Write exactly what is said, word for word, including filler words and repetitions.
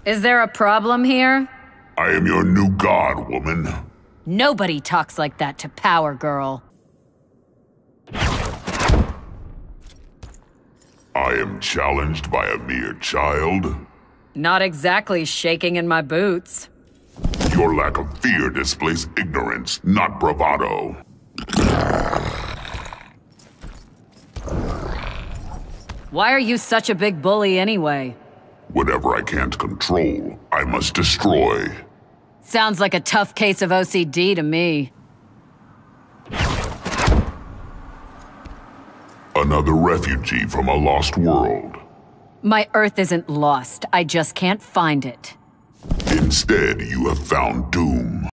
Is there a problem here? I am your new god, woman. Nobody talks like that to Power Girl. I am challenged by a mere child? Not exactly shaking in my boots. Your lack of fear displays ignorance, not bravado. Why are you such a big bully anyway? Whatever I can't control, I must destroy. Sounds like a tough case of O C D to me. Another refugee from a lost world. My Earth isn't lost, I just can't find it. Instead, you have found doom.